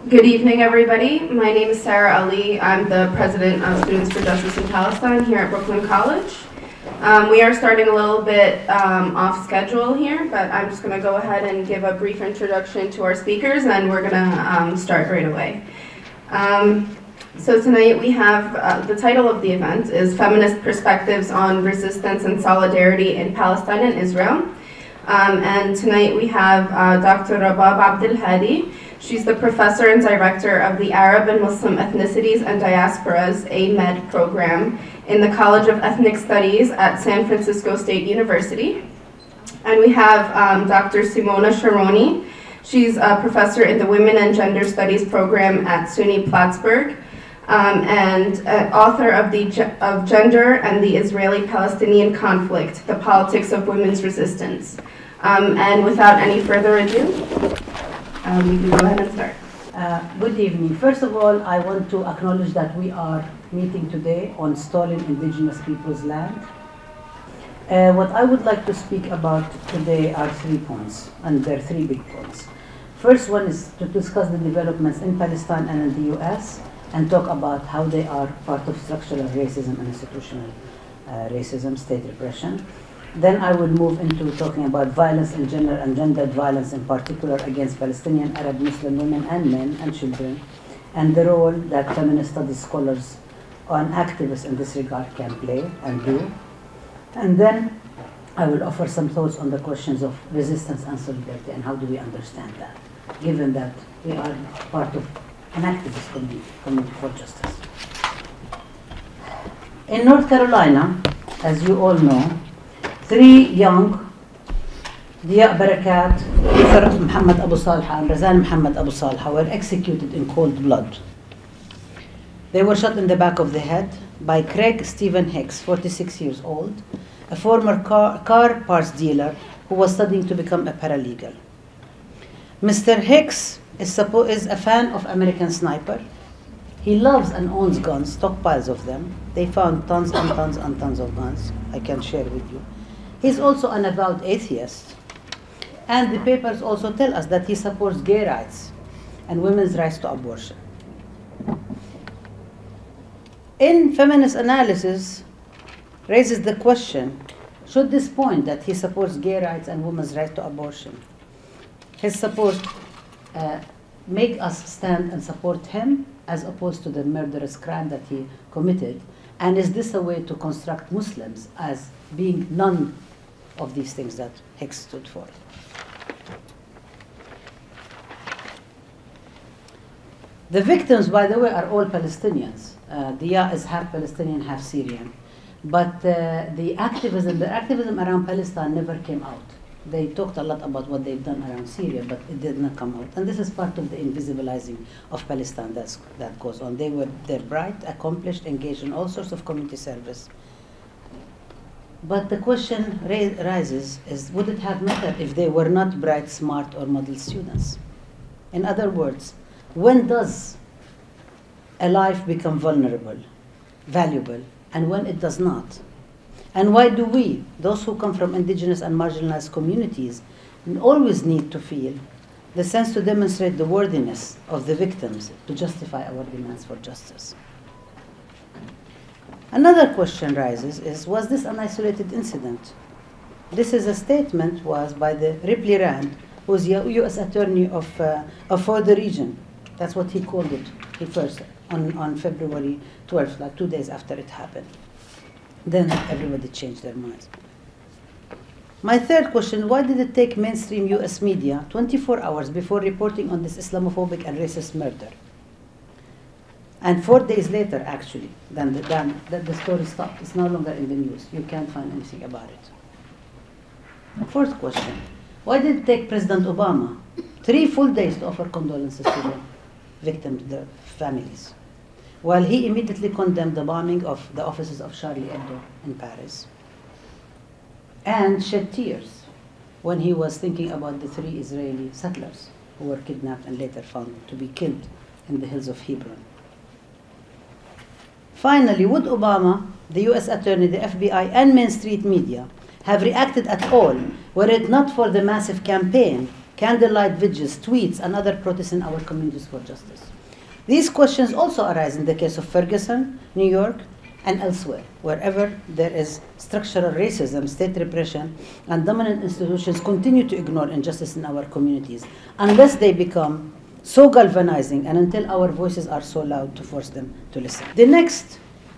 Good evening, everybody. My name is Sarah Ali. I'm the president of Students for Justice in Palestine here at Brooklyn College. We are starting a little bit off schedule here, but I'm just going to go ahead and give a brief introduction to our speakers, and we're going to start right away. So tonight we have, the title of the event is Feminist Perspectives on Resistance and Solidarity in Palestine and Israel. And tonight we have Dr. Rabab Abdelhadi. She's the professor and director of the Arab and Muslim Ethnicities and Diasporas AMED program in the College of Ethnic Studies at San Francisco State University. And we have Dr. Simona Sharoni. She's a professor in the Women and Gender Studies program at SUNY Plattsburgh and author of Gender and the Israeli-Palestinian Conflict, The Politics of Women's Resistance. And without any further ado, we can go ahead and start. Good evening. First of all, I want to acknowledge that we are meeting today on stolen indigenous people's land. What I would like to speak about today are 3 points, and there are 3 big points. First one is to discuss the developments in Palestine and in the US, and talk about how they are part of structural racism and institutional racism, state repression. Then I will move into talking about violence in gender and gendered violence in particular against Palestinian, Arab, Muslim women and men and children, and the role that feminist studies scholars and activists in this regard can play and do. And then I will offer some thoughts on the questions of resistance and solidarity and how do we understand that, given that we are part of an activist community for justice. In North Carolina, as you all know, 3 young, Diya Barakat, Farah Muhammad Abu Salha, and Razan Muhammad Abu Salha were executed in cold blood. They were shot in the back of the head by Craig Stephen Hicks, 46 years old, a former car parts dealer who was studying to become a paralegal. Mr. Hicks is a fan of American Sniper. He loves and owns guns, stockpiles of them. They found tons and tons and tons of guns. I can share with you. He's also an avowed atheist. And the papers also tell us that he supports gay rights and women's rights to abortion. In feminist analysis, raises the question, should this point that he supports gay rights and women's rights to abortion, his support make us stand and support him as opposed to the murderous crime that he committed? And is this a way to construct Muslims as being none of these things that Hicks stood for? The victims, by the way, are all Palestinians. Diya is half Palestinian, half Syrian. But the activism around Palestine never came out. They talked a lot about what they've done around Syria, but it did not come out. And this is part of the invisibilizing of Palestine that goes on. They're bright, accomplished, engaged in all sorts of community service. But the question rises is, would it have mattered if they were not bright, smart, or model students? In other words, when does a life become vulnerable, valuable, and when it does not? And why do we, those who come from indigenous and marginalized communities, always need to feel the sense to demonstrate the worthiness of the victims to justify our demands for justice? Another question rises is, was this an isolated incident? This is a statement was by the Ripley Rand, who's U.S. Attorney for the region. That's what he called it, he first, on February 12th, like 2 days after it happened. Then everybody changed their minds. My third question, why did it take mainstream US media 24 hours before reporting on this Islamophobic and racist murder? And 4 days later, actually, then the story stopped. It's no longer in the news. You can't find anything about it. Fourth question, why did it take President Obama 3 full days to offer condolences to the victims, the families, while he immediately condemned the bombing of the offices of Charlie Hebdo in Paris and shed tears when he was thinking about the 3 Israeli settlers who were kidnapped and later found to be killed in the hills of Hebron? Finally, would Obama, the US Attorney, the FBI, and mainstream media have reacted at all were it not for the massive campaign candlelight vigils, tweets, and other protests in our communities for justice? These questions also arise in the case of Ferguson, New York, and elsewhere, wherever there is structural racism, state repression, and dominant institutions continue to ignore injustice in our communities, unless they become so galvanizing and until our voices are so loud to force them to listen. The next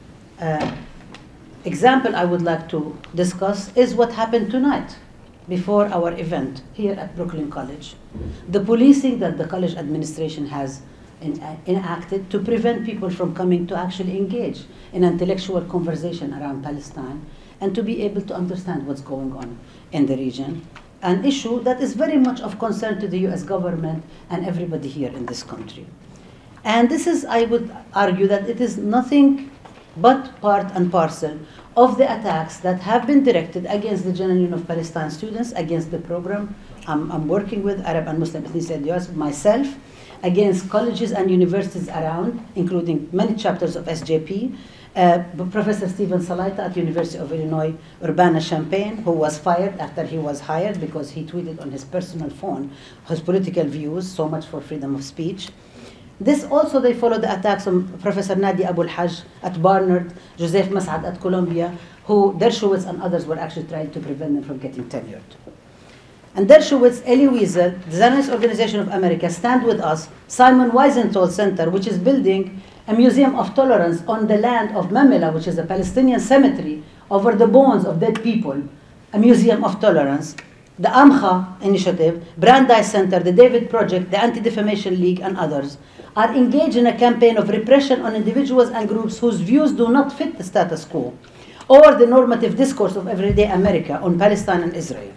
example I would like to discuss is what happened tonight before our event here at Brooklyn College. The policing that the college administration has enacted to prevent people from coming to actually engage in intellectual conversation around Palestine and to be able to understand what's going on in the region, an issue that is very much of concern to the US government and everybody here in this country. And this is, I would argue, that it is nothing but part and parcel of the attacks that have been directed against the General Union of Palestine students, against the program I'm working with, Arab and Muslim Ethnic myself, against colleges and universities around, including many chapters of SJP, Professor Stephen Salaita at University of Illinois, Urbana-Champaign, who was fired after he was hired because he tweeted on his personal phone his political views, so much for freedom of speech. This also, they follow the attacks on Professor Nadi Abul Hajj at Barnard, Joseph Mas'ad at Columbia, who Dershowitz and others were actually trying to prevent them from getting tenured. And Dershowitz, Elie Wiesel, the Zionist Organization of America, Stand With Us, Simon Wiesenthal Center, which is building a museum of tolerance on the land of Mamela, which is a Palestinian cemetery, over the bones of dead people, a museum of tolerance, the Amcha Initiative, Brandeis Center, the David Project, the Anti-Defamation League, and others, are engaged in a campaign of repression on individuals and groups whose views do not fit the status quo or the normative discourse of everyday America on Palestine and Israel.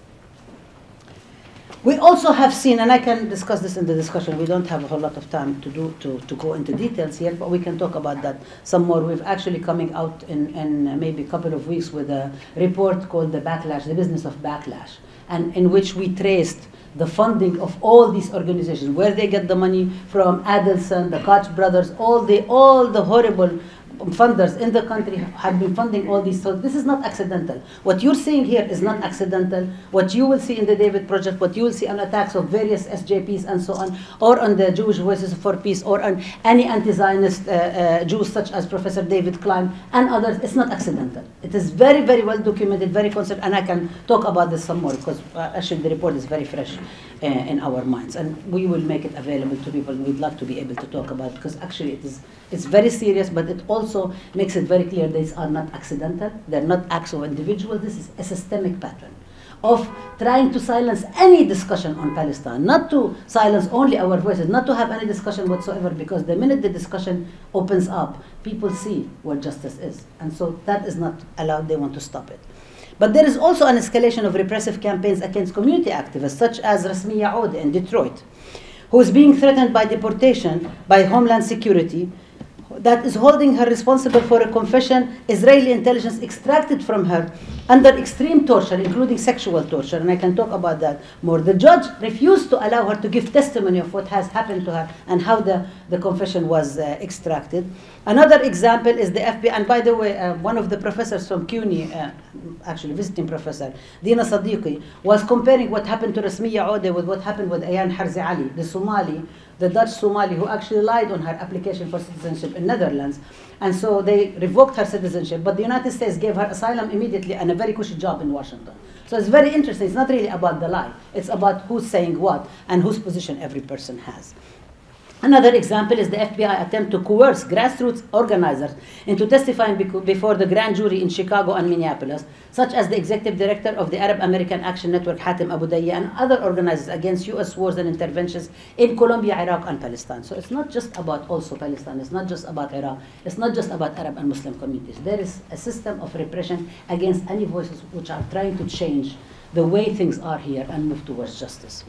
We also have seen, and I can discuss this in the discussion, we don't have a whole lot of time to go into details here, but we can talk about that some more. We've actually coming out in maybe a couple of weeks with a report called The Backlash, The Business of Backlash, and in which we traced the funding of all these organizations, where they get the money from, Adelson, the Koch brothers, all the horrible funders in the country have been funding all these. So this is not accidental. What you're seeing here is not accidental. What you will see in the David Project, what you will see on attacks of various SJPs and so on, or on the Jewish Voices for Peace, or on any anti-Zionist Jews such as Professor David Klein and others, it's not accidental. It is very, very well documented, very concerned, and I can talk about this some more because actually the report is very fresh in our minds, and we will make it available to people. We'd love to be able to talk about it because actually it's very serious, but it also makes it very clear these are not accidental. They're not acts of individuals. This is a systemic pattern of trying to silence any discussion on Palestine, not to silence only our voices, not to have any discussion whatsoever, because the minute the discussion opens up, people see what justice is. And so that is not allowed. They want to stop it. But there is also an escalation of repressive campaigns against community activists, such as Rasmiya Oude in Detroit, who is being threatened by deportation by Homeland Security, that is holding her responsible for a confession Israeli intelligence extracted from her under extreme torture, including sexual torture, and I can talk about that more. The judge refused to allow her to give testimony of what has happened to her and how the confession was extracted. Another example is the FBI, and by the way, one of the professors from CUNY, actually visiting professor, Dina Sadiqi, was comparing what happened to Rasmiya Oude with what happened with Ayan Harzi Ali, the Somali, the Dutch Somali, who actually lied on her application for citizenship in Netherlands. And so they revoked her citizenship, but the United States gave her asylum immediately and a very cushy job in Washington. So it's very interesting. It's not really about the lie. It's about who's saying what and whose position every person has. Another example is the FBI attempt to coerce grassroots organizers into testifying before the grand jury in Chicago and Minneapolis, such as the executive director of the Arab American Action Network, Hatem Abu Dayya, and other organizers against US wars and interventions in Colombia, Iraq, and Palestine. So it's not just about also Palestine, it's not just about Iraq, it's not just about Arab and Muslim communities. There is a system of repression against any voices which are trying to change the way things are here and move towards justice.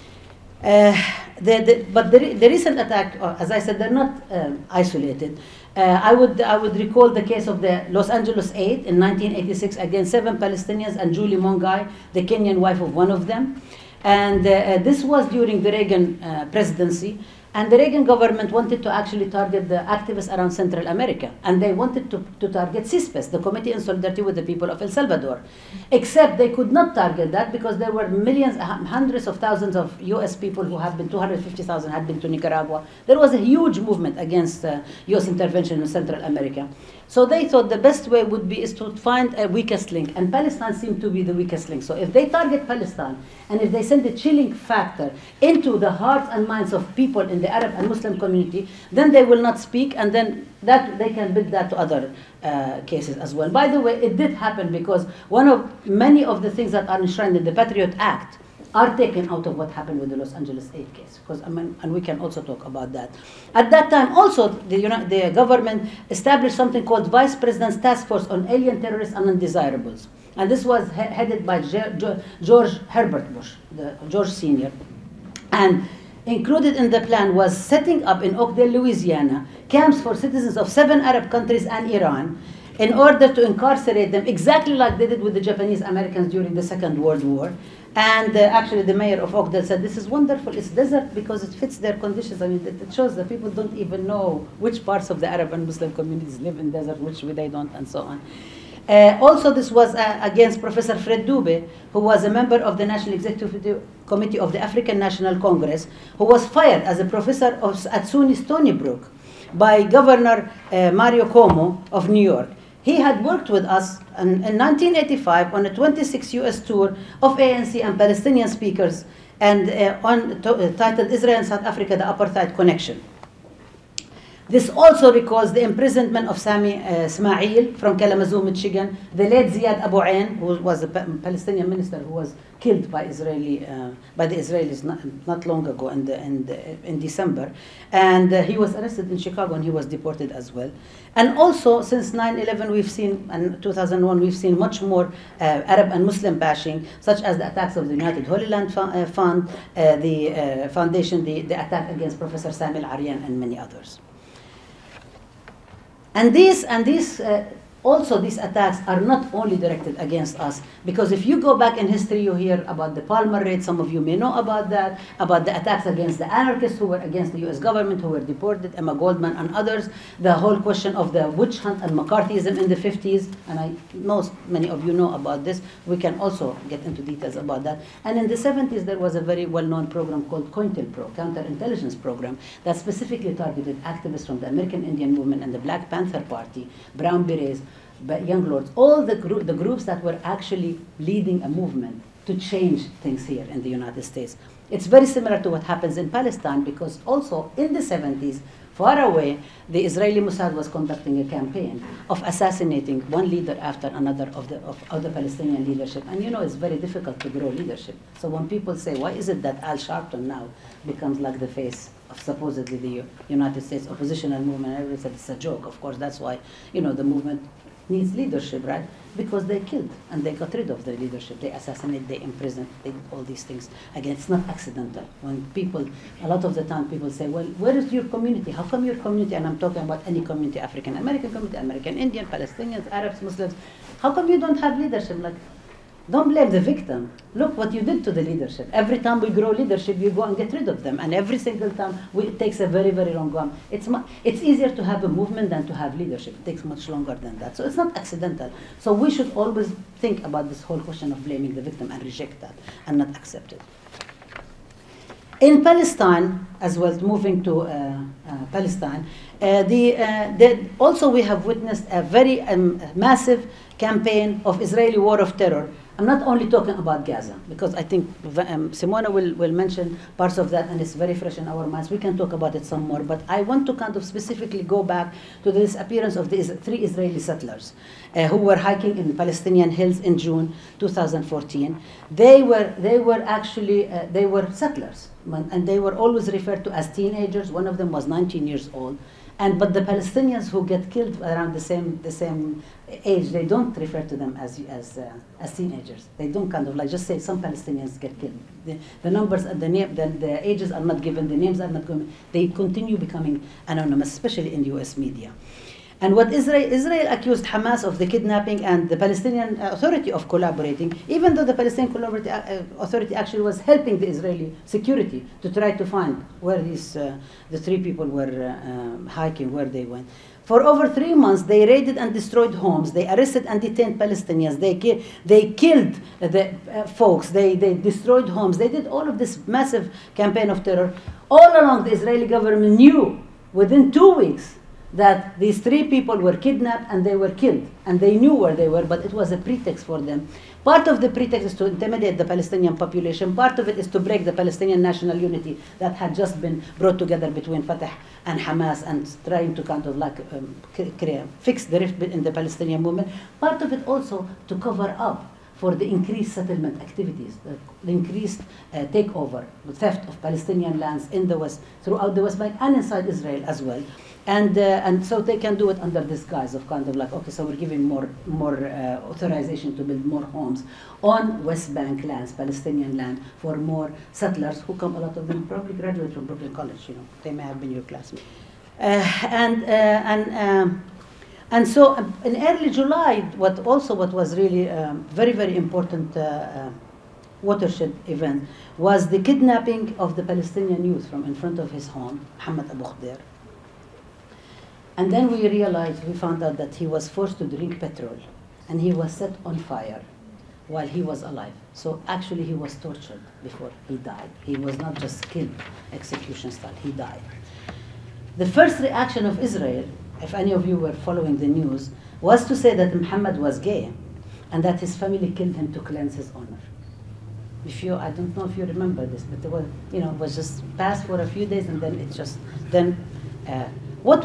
But the recent attack, as I said, they're not isolated. I would recall the case of the Los Angeles 8 in 1986 against 7 Palestinians and Julie Mongai, the Kenyan wife of one of them. And this was during the Reagan presidency. And the Reagan government wanted to actually target the activists around Central America. And they wanted to target CISPES, the Committee in Solidarity with the People of El Salvador. Except they could not target that because there were millions, hundreds of thousands of US people who have been, 250,000 had been to Nicaragua. There was a huge movement against US intervention in Central America. So they thought the best way would be is to find a weakest link. And Palestine seemed to be the weakest link. So if they target Palestine, and if they send a chilling factor into the hearts and minds of people in the Arab and Muslim community, then they will not speak, and then that they can build that to other cases as well. By the way, it did happen because many of the things that are enshrined in the Patriot Act are taken out of what happened with the Los Angeles 8 case. Because, and we can also talk about that. At that time, also, the government established something called Vice President's Task Force on Alien Terrorists and Undesirables. And this was headed by George Herbert Bush, George Sr. And included in the plan was setting up in Oakdale, Louisiana, camps for citizens of 7 Arab countries and Iran in order to incarcerate them exactly like they did with the Japanese Americans during the Second World War. And actually the mayor of Oakdale said, this is wonderful, it's desert because it fits their conditions. I mean, it shows that people don't even know which parts of the Arab and Muslim communities live in desert, which they don't, and so on. Also, this was against Professor Fred Dube, who was a member of the National Executive Committee of the African National Congress, who was fired as a professor at SUNY Stony Brook by Governor Mario Cuomo of New York. He had worked with us in 1985 on a 26 US tour of ANC and Palestinian speakers, and titled Israel and South Africa, the Apartheid Connection. This also recalls the imprisonment of Sami Ismail from Kalamazoo, Michigan, the late Ziad Abu Ain, who was a Palestinian minister who was killed by the Israelis not long ago in December. And he was arrested in Chicago and he was deported as well. And also, since 9/11, we've seen, and 2001, we've seen much more Arab and Muslim bashing, such as the attacks of the United Holy Land Fund, the foundation, the attack against Professor Sami Al-Aryan, and many others. And these attacks are not only directed against us, because if you go back in history, you hear about the Palmer raid. Some of you may know about that, about the attacks against the anarchists who were against the US government, who were deported, Emma Goldman and others, the whole question of the witch hunt and McCarthyism in the 50s, and I know many of you know about this. We can also get into details about that. And in the 70s, there was a very well-known program called COINTELPRO, counterintelligence program, that specifically targeted activists from the American Indian Movement and the Black Panther Party, Brown Berets, Young Lords, all the groups that were actually leading a movement to change things here in the United States. It's very similar to what happens in Palestine, because also in the 70s, far away, the Israeli Mossad was conducting a campaign of assassinating one leader after another of the Palestinian leadership. And you know, it's very difficult to grow leadership. So when people say, why is it that Al Sharpton now becomes like the face of supposedly the United States oppositional movement? Everybody said it's a joke. Of course, that's why, you know, the movement needs leadership, right? Because they killed and they got rid of the leadership. They assassinated, they imprisoned, they did all these things. Again, it's not accidental. When people, a lot of the time people say, well, where is your community? How come your community, and I'm talking about any community, African American community, American Indian, Palestinians, Arabs, Muslims, how come you don't have leadership? Like, don't blame the victim. Look what you did to the leadership. Every time we grow leadership, you go and get rid of them. And every single time, it takes a very, very long time. It's easier to have a movement than to have leadership. It takes much longer than that. So it's not accidental. So we should always think about this whole question of blaming the victim and reject that and not accept it. In Palestine, as well, moving to Palestine, also we have witnessed a very massive campaign of Israeli war of terror. I'm not only talking about Gaza, because I think Simona will mention parts of that, and it's very fresh in our minds. We can talk about it some more, but I want to kind of specifically go back to the disappearance of the 3 Israeli settlers who were hiking in Palestinian hills in June 2014. They were actually settlers, and they were always referred to as teenagers. One of them was 19 years old. But the Palestinians who get killed around the same age, they don't refer to them as teenagers. They don't kind of like just say some Palestinians get killed. The numbers, the ages are not given, the names are not given. They continue becoming anonymous, especially in U.S. media. And what Israel accused Hamas of the kidnapping and the Palestinian Authority of collaborating, even though the Palestinian Authority actually was helping the Israeli security to try to find where the three people were hiking, where they went. For over 3 months, they raided and destroyed homes. They arrested and detained Palestinians. They killed the folks. They destroyed homes. They did all of this massive campaign of terror. All along, the Israeli government knew within 2 weeks that these three people were kidnapped and they were killed. And they knew where they were, but it was a pretext for them. Part of the pretext is to intimidate the Palestinian population. Part of it is to break the Palestinian national unity that had just been brought together between Fatah and Hamas, and trying to kind of like fix the rift in the Palestinian movement. Part of it also to cover up for the increased settlement activities, the increased takeover, the theft of Palestinian lands in the West, throughout the West Bank and inside Israel as well. And so they can do it under this guise of kind of like, okay, so we're giving more authorization to build more homes on West Bank lands, Palestinian land, for more settlers who come, a lot of them probably graduate from Brooklyn College, you know, they may have been your classmates. And so in early July, what was really very, very important watershed event was the kidnapping of the Palestinian youth from in front of his home, Mohammed Abu Khdeir. And then we found out that he was forced to drink petrol and he was set on fire while he was alive. So actually he was tortured before he died. He was not just killed, execution style, he died. The first reaction of Israel, if any of you were following the news, was to say that Muhammad was gay and that his family killed him to cleanse his honor. I don't know if you remember this, but it was, it was just passed for a few days and then it just, what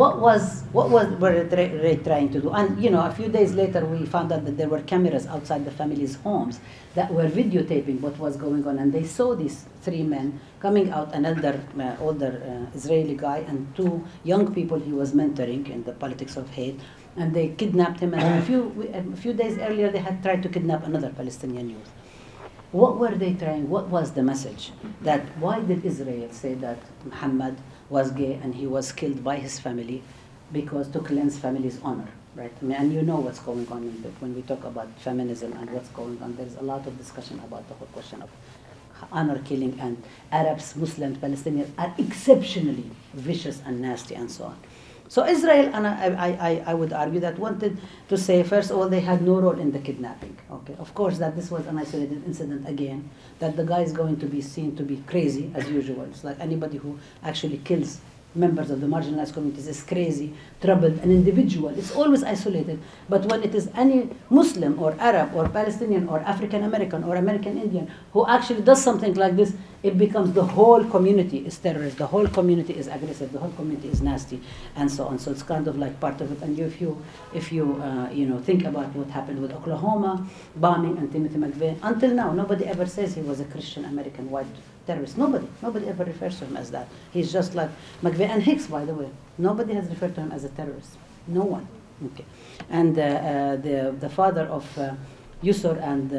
were they trying to do? And a few days later we found out that there were cameras outside the family's homes that were videotaping what was going on, and they saw these three men coming out, an older Israeli guy and two young people he was mentoring in the politics of hate, and they kidnapped him, and a few days earlier they had tried to kidnap another Palestinian youth. What were they trying? What was the message? Why did Israel say that Muhammad was gay and he was killed by his family because to cleanse family's honor, right? I mean, and you know what's going on when we talk about feminism and what's going on. There's a lot of discussion about the whole question of honor killing, and Arabs, Muslims, Palestinians are exceptionally vicious and nasty and so on. So Israel, and I would argue that wanted to say, first of all, they had no role in the kidnapping. Okay, of course, that this was an isolated incident again, that the guy is going to be seen to be crazy as usual. It's like anybody who actually kills members of the marginalized communities is crazy, troubled, an individual. It's always isolated. But when it is any Muslim or Arab or Palestinian or African American or American Indian who actually does something like this, it becomes the whole community is terrorist, the whole community is aggressive, the whole community is nasty, and so on. So it's kind of like part of it. And if you think about what happened with Oklahoma bombing and Timothy McVeigh, until now nobody ever says he was a Christian American white terrorist. Nobody ever refers to him as that. He's just like McVeigh and Hicks, by the way. Nobody has referred to him as a terrorist. No one. Okay. And the father of Yusur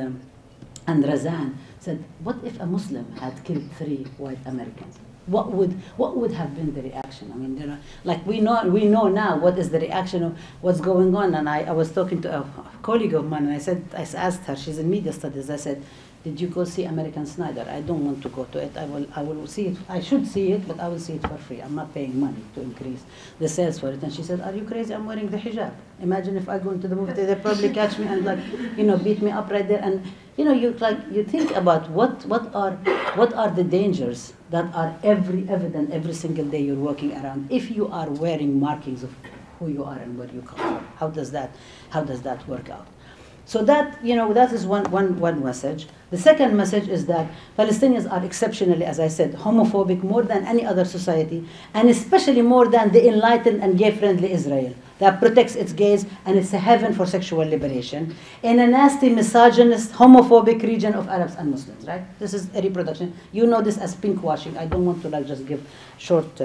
and Razan said, what if a Muslim had killed 3 white Americans? What would have been the reaction? I mean, like we know now what is the reaction of what's going on. And I was talking to a colleague of mine, and I asked her, she's in media studies, I said, did you go see American Snider? I don't want to go to it. I will see it. I should see it, but I will see it for free. I'm not paying money to increase the sales for it. And she said, are you crazy? I'm wearing the hijab. Imagine if I go into the movie, they'll probably catch me and beat me up right there. And you think about what are the dangers that are evident every single day you're walking around if you are wearing markings of who you are and where you come from. How does that work out? So that is one message. The second message is that Palestinians are exceptionally, as I said, homophobic more than any other society, and especially more than the enlightened and gay-friendly Israel that protects its gays and it's a heaven for sexual liberation in a nasty, misogynist, homophobic region of Arabs and Muslims. Right? This is a reproduction. You know this as pinkwashing. I don't want to just give short,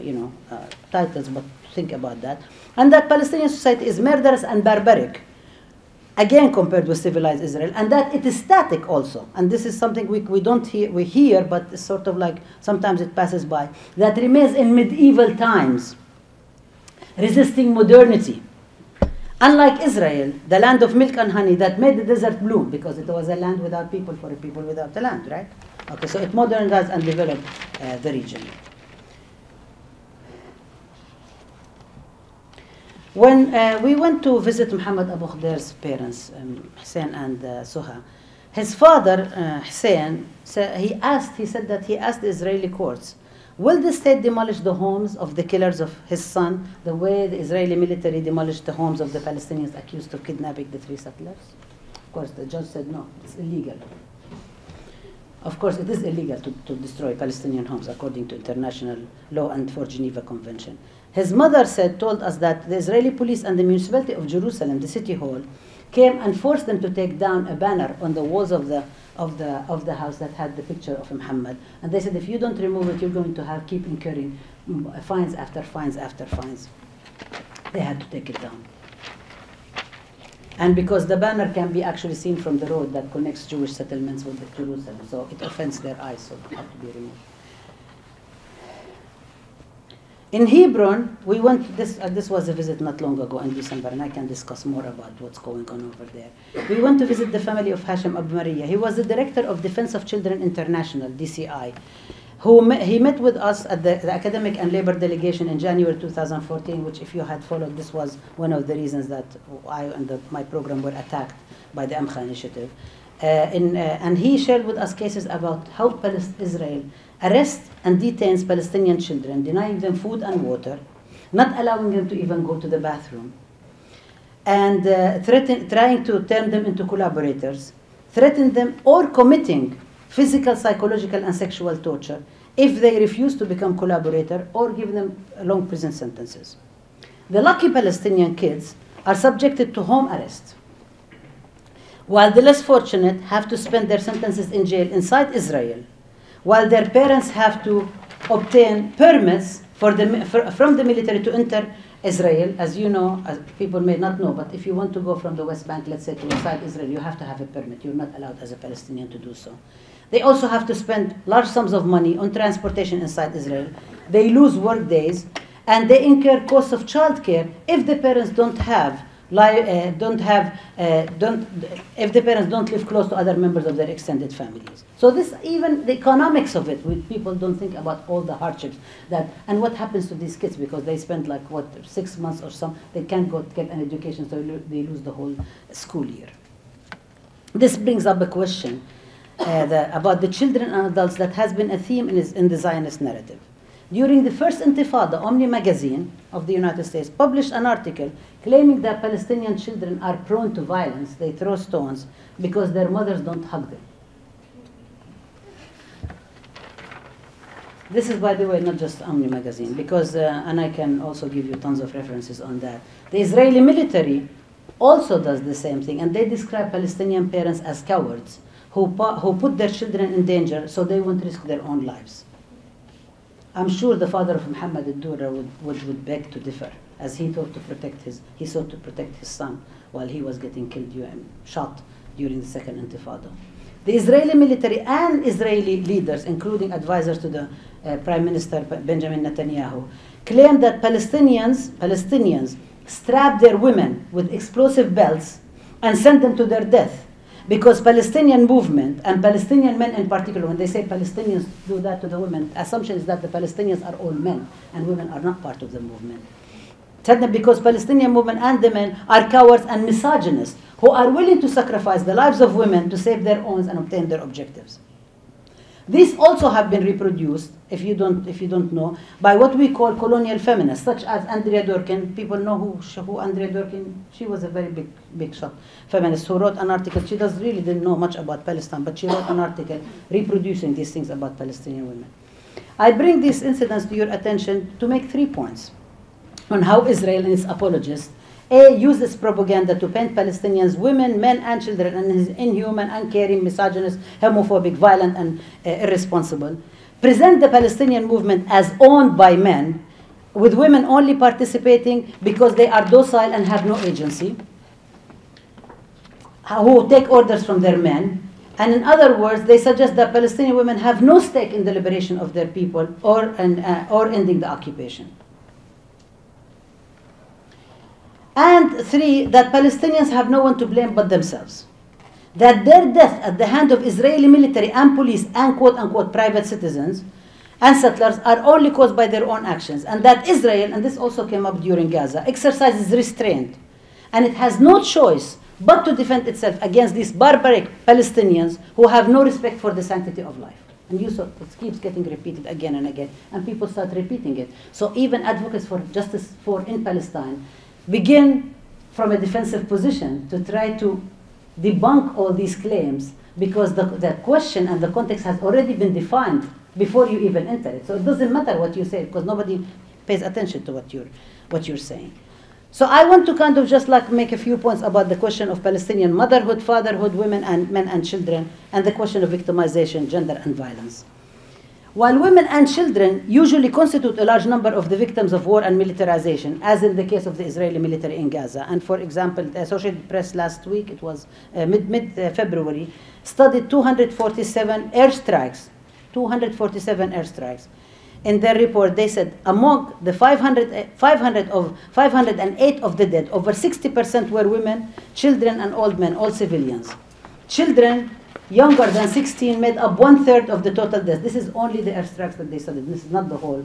titles, but think about that. And that Palestinian society is murderous and barbaric, again compared with civilized Israel, and that it is static also. And this is something we don't hear, we hear, but it's sort of like sometimes it passes by, that remains in medieval times. resisting modernity. Unlike Israel, the land of milk and honey that made the desert bloom, because it was a land without people for a people without a land, right? Okay, so it modernized and developed the region. When we went to visit Muhammad Abu Khder's parents, Hussein and Suha, his father, Hussein, he said that he asked the Israeli courts, will the state demolish the homes of the killers of his son the way the Israeli military demolished the homes of the Palestinians accused of kidnapping the 3 settlers? Of course, the judge said no, it's illegal. Of course, it is illegal to destroy Palestinian homes according to international law and for Geneva Convention. His mother told us that the Israeli police and the municipality of Jerusalem, the city hall, came and forced them to take down a banner on the walls of the house that had the picture of Muhammad. And they said, if you don't remove it, you're going to keep incurring fines after fines after fines. They had to take it down. And because the banner can be actually seen from the road that connects Jewish settlements with Jerusalem, so it offends their eyes, so it had to be removed. In Hebron, we went, this was a visit not long ago in December, and I can discuss more about what's going on over there. We went to visit the family of Hashem Abu Maria. He was the director of Defense of Children International, DCI. He met with us at the Academic and Labor Delegation in January 2014, which if you had followed, this was one of the reasons that I and my program were attacked by the Amcha initiative. And he shared with us cases about how Israel arrests and detains Palestinian children, denying them food and water, not allowing them to even go to the bathroom, and trying to turn them into collaborators, threaten them or committing physical, psychological, and sexual torture if they refuse to become collaborator or give them long prison sentences. The lucky Palestinian kids are subjected to home arrest, while the less fortunate have to spend their sentences in jail inside Israel, while their parents have to obtain permits from the military to enter Israel. As you know, as people may not know, but if you want to go from the West Bank, let's say, to inside Israel, you have to have a permit. You're not allowed as a Palestinian to do so. They also have to spend large sums of money on transportation inside Israel. They lose work days, and they incur costs of childcare if the parents if the parents don't live close to other members of their extended families. So this, even the economics of it, people don't think about all the hardships and what happens to these kids, because they spend 6 months or some, they can't go get an education, so they lose the whole school year. This brings up a question about the children and adults that has been a theme in the Zionist narrative. During the first Intifada, Omni magazine of the United States published an article claiming that Palestinian children are prone to violence. They throw stones because their mothers don't hug them. This is, by the way, not just Omni magazine, because, and I can also give you tons of references on that. The Israeli military also does the same thing, and they describe Palestinian parents as cowards who put their children in danger so they won't risk their own lives. I'm sure the father of Muhammad al-Dura would beg to differ, as he sought to protect his son while he was getting killed and shot during the second Intifada. The Israeli military and Israeli leaders, including advisors to the Prime Minister Benjamin Netanyahu, claim that Palestinians strap their women with explosive belts and send them to their death, because Palestinian movement, and Palestinian men in particular, when they say Palestinians do that to the women, the assumption is that the Palestinians are all men, and women are not part of the movement. Because Palestinian movement and the men are cowards and misogynists who are willing to sacrifice the lives of women to save their own and obtain their objectives. These also have been reproduced, if you don't know, by what we call colonial feminists, such as Andrea Dworkin. People know who Andrea Dworkin. She was a very big shot feminist who wrote an article. She really didn't know much about Palestine, but she wrote an article reproducing these things about Palestinian women. I bring these incidents to your attention to make 3 points on how Israel and its apologists uses propaganda to paint Palestinians, women, men, and children as inhuman, uncaring, misogynist, homophobic, violent, and irresponsible. Present the Palestinian movement as owned by men, with women only participating because they are docile and have no agency, who take orders from their men. And in other words, they suggest that Palestinian women have no stake in the liberation of their people or ending the occupation. And 3, that Palestinians have no one to blame but themselves. That their death at the hand of Israeli military and police and quote-unquote private citizens and settlers are only caused by their own actions. And that Israel, and this also came up during Gaza, exercises restraint. And it has no choice but to defend itself against these barbaric Palestinians who have no respect for the sanctity of life. And you saw it keeps getting repeated again and again, and people start repeating it. So even advocates for justice in Palestine begin from a defensive position to try to debunk all these claims, because the question and the context has already been defined before you even enter it. So it doesn't matter what you say, because nobody pays attention to what you're saying. So I want to kind of just like make a few points about the question of Palestinian motherhood, fatherhood, women and men and children, and the question of victimization, gender and violence. While women and children usually constitute a large number of the victims of war and militarization, as in the case of the Israeli military in Gaza, and for example, the Associated Press last week, it was mid-February, studied 247 airstrikes. 247 airstrikes. In their report, they said among the 508 of the dead, over 60% were women, children, and old men, all civilians. Children younger than 16 made up 1/3 of the total deaths. This is only the airstrikes that they studied. This is not the whole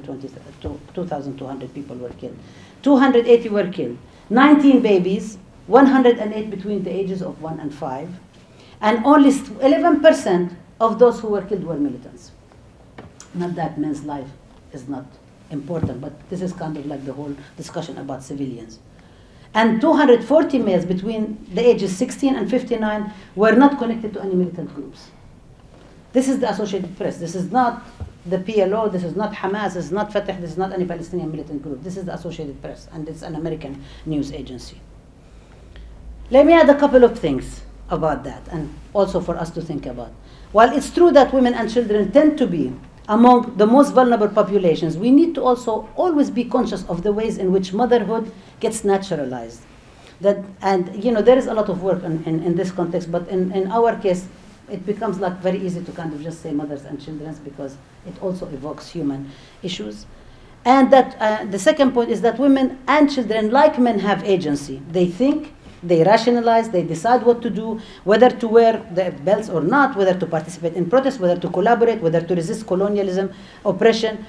2,200 people were killed. 280 were killed. 19 babies, 108 between the ages of 1 and 5. And only 11% of those who were killed were militants. Not that men's life is not important, but this is kind of like the whole discussion about civilians. And 240 males between the ages 16 and 59 were not connected to any militant groups. This is the Associated Press. This is not the PLO. This is not Hamas. This is not Fatah. This is not any Palestinian militant group. This is the Associated Press, and it's an American news agency. Let me add a couple of things about that, and also for us to think about. While it's true that women and children tend to be among the most vulnerable populations, we need to also always be conscious of the ways in which motherhood gets naturalized. And there is a lot of work in this context, but in our case, it becomes like very easy to kind of just say mothers and children, because it also evokes human issues. And that the second point is that women and children, like men, have agency. They think, they rationalize, they decide what to do, whether to wear the belts or not, whether to participate in protests, whether to collaborate, whether to resist colonialism, oppression,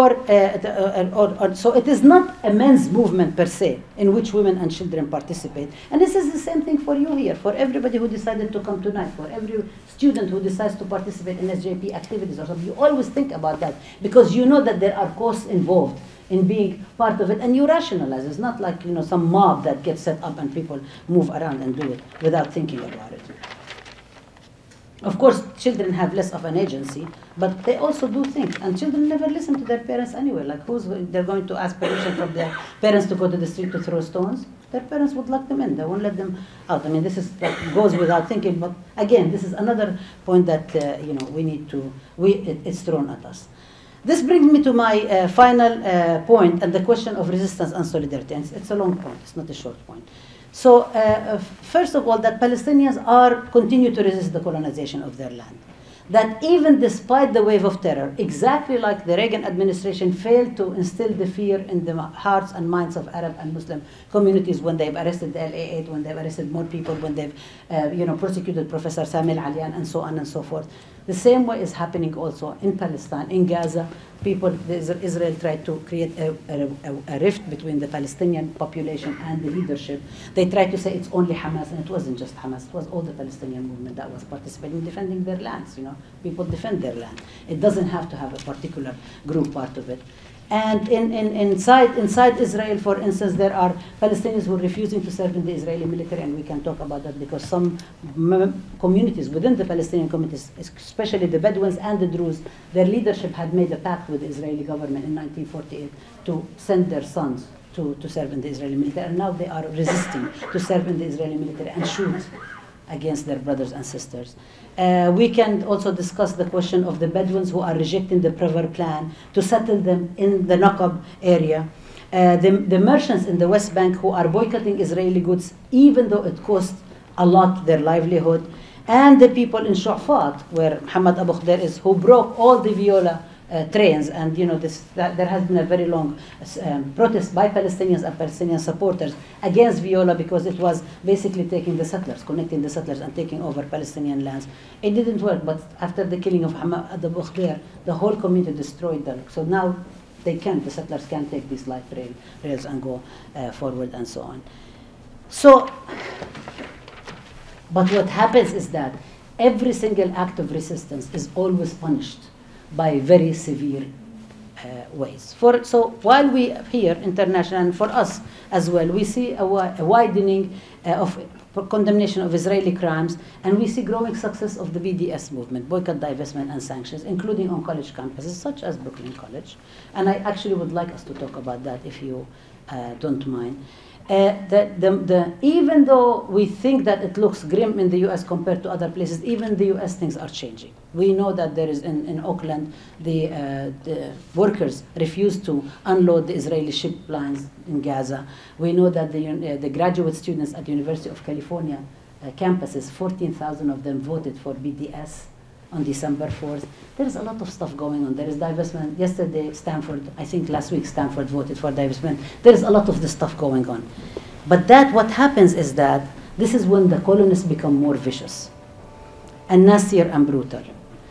so it is not a men's movement per se in which women and children participate. And this is the same thing for you here, for everybody who decided to come tonight, for every student who decides to participate in SJP activities or something. You always think about that, because you know that there are costs involved in being part of it, and you rationalize. It's not like some mob that gets set up and people move around and do it without thinking about it. Of course, children have less of an agency, but they also do think. And children never listen to their parents anyway. Like they're going to ask permission from their parents to go to the street to throw stones? Their parents would lock them in. They won't let them out. I mean, this is that goes without thinking. But again, this is another point that we need to. It's thrown at us. This brings me to my final point, and the question of resistance and solidarity. And it's a long point. It's not a short point. So first of all, that Palestinians continue to resist the colonization of their land. That even despite the wave of terror, exactly like the Reagan administration failed to instill the fear in the hearts and minds of Arab and Muslim communities when they've arrested the LA8, when they've arrested more people, when they've prosecuted Professor Sami Al-Alian, and so on and so forth. The same way is happening also in Palestine, in Gaza. Israel tried to create a rift between the Palestinian population and the leadership. They tried to say it's only Hamas, and it wasn't just Hamas. It was all the Palestinian movement that was participating in defending their lands. People defend their land. It doesn't have to have a particular group part of it. And inside Israel, for instance, there are Palestinians who are refusing to serve in the Israeli military, and we can talk about that because some communities within the Palestinian communities, especially the Bedouins and the Druze, their leadership had made a pact with the Israeli government in 1948 to send their sons to serve in the Israeli military, and now they are resisting to serve in the Israeli military and shoot against their brothers and sisters. We can also discuss the question of the Bedouins who are rejecting the Prever plan to settle them in the Naqab area. The merchants in the West Bank who are boycotting Israeli goods, even though it costs a lot their livelihood. And the people in Shu'afat, where Muhammad Abu Khdair is, who broke all the viola trains, and there has been a very long protest by Palestinians and Palestinian supporters against Viola because it was basically taking the settlers, connecting the settlers and taking over Palestinian lands. It didn't work, but after the killing of Hamad Abu Khdeir, the whole community destroyed them. So now the settlers can take these light rails and go forward and so on. So, but what happens is that every single act of resistance is always punished by very severe ways. So while we here, international, and for us as well, we see a widening of condemnation of Israeli crimes, and we see growing success of the BDS movement, boycott, divestment, and sanctions, including on college campuses, such as Brooklyn College. And I actually would like us to talk about that, if you don't mind. Even though we think that it looks grim in the US compared to other places, even the US things are changing. We know that there is in Oakland, the workers refused to unload the Israeli ship lines in Gaza. We know that the graduate students at the University of California campuses, 14,000 of them voted for BDS on December 4th. There is a lot of stuff going on. There is divestment. Yesterday, Stanford, I think last week, Stanford voted for divestment. There is a lot of this stuff going on. But what happens is that this is when the colonists become more vicious and nastier and brutal.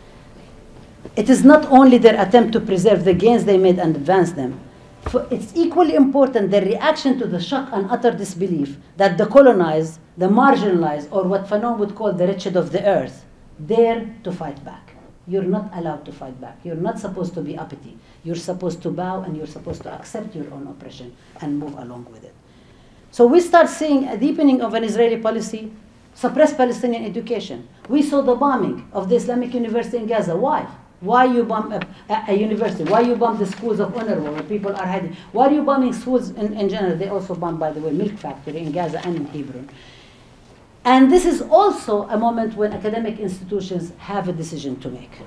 It is not only their attempt to preserve the gains they made and advance them. It's equally important their reaction to the shock and utter disbelief that the colonized, the marginalized, or what Fanon would call the wretched of the earth, dare to fight back. You're not allowed to fight back. You're not supposed to be uppity. You're supposed to bow, and you're supposed to accept your own oppression and move along with it. So we start seeing a deepening of an Israeli policy, suppress Palestinian education. We saw the bombing of the Islamic University in Gaza. Why? Why you bomb a university? Why you bomb the schools of UNRWA where people are hiding? Why are you bombing schools in general? They also bombed, by the way, milk factory in Gaza and in Hebron. And this is also a moment when academic institutions have a decision to make.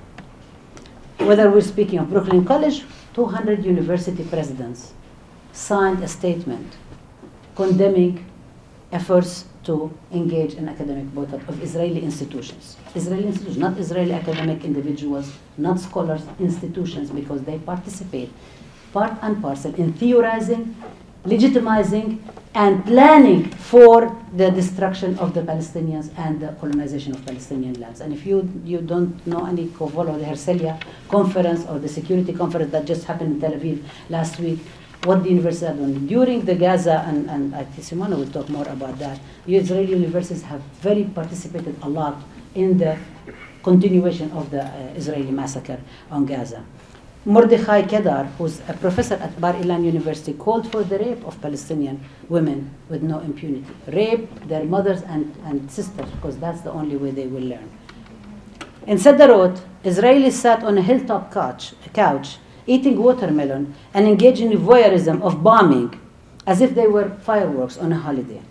Whether we're speaking of Brooklyn College, 200 university presidents signed a statement condemning efforts to engage in academic boycott of Israeli institutions. Israeli institutions, not Israeli academic individuals, not scholars, institutions, because they participate part and parcel in theorizing, legitimizing, and planning for the destruction of the Palestinians and the colonization of Palestinian lands. And if you don't know any, follow the Herzliya conference or the security conference that just happened in Tel Aviv last week, what the universities are doing. During the Gaza, and I think Simona will talk more about that, Israeli universities have very participated a lot in the continuation of the Israeli massacre on Gaza. Mordechai Kedar, who's a professor at Bar Ilan University, called for the rape of Palestinian women with no impunity. Rape their mothers and sisters, because that's the only way they will learn. In Sderot, Israelis sat on a hilltop couch eating watermelon and engaging in voyeurism of bombing as if they were fireworks on a holiday.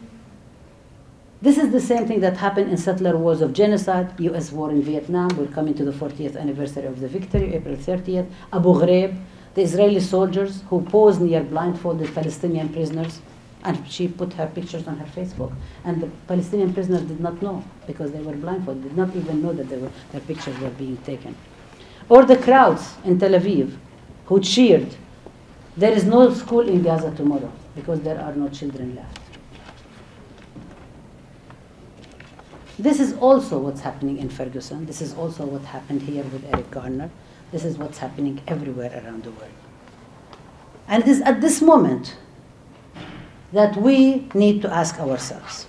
This is the same thing that happened in settler wars of genocide, US war in Vietnam. We're coming to the 40th anniversary of the victory, April 30th. Abu Ghraib, the Israeli soldiers who posed near blindfolded Palestinian prisoners, and she put her pictures on her Facebook. And the Palestinian prisoners did not know because they were blindfolded, did not even know that their pictures were being taken. Or the crowds in Tel Aviv who cheered, "There is no school in Gaza tomorrow because there are no children left." This is also what's happening in Ferguson. This is also what happened here with Eric Garner. This is what's happening everywhere around the world. And it is at this moment that we need to ask ourselves,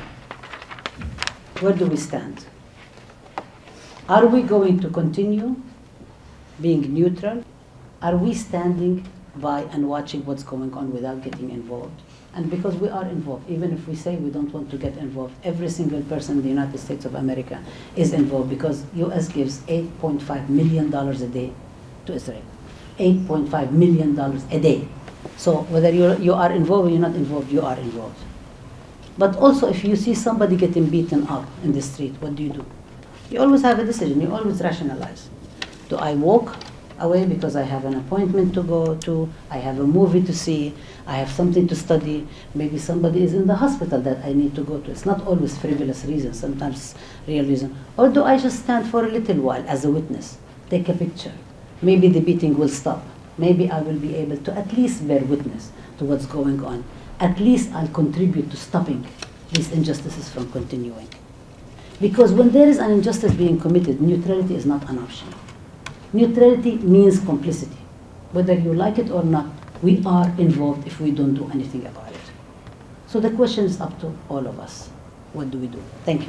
where do we stand? Are we going to continue being neutral? Are we standing by and watching what's going on without getting involved? And because we are involved, even if we say we don't want to get involved, every single person in the United States of America is involved because US gives $8.5 million a day to Israel. $8.5 million a day. So whether you are involved or you're not involved, you are involved. But also if you see somebody getting beaten up in the street, what do? You always have a decision, you always rationalize. Do I walk away because I have an appointment to go to, I have a movie to see, I have something to study, maybe somebody is in the hospital that I need to go to. It's not always frivolous reasons, sometimes real reason. Or do I just stand for a little while as a witness, take a picture, maybe the beating will stop. Maybe I will be able to at least bear witness to what's going on. At least I'll contribute to stopping these injustices from continuing. Because when there is an injustice being committed, neutrality is not an option. Neutrality means complicity. Whether you like it or not, we are involved if we don't do anything about it. So the question is up to all of us. What do we do? Thank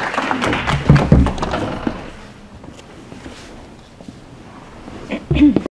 you.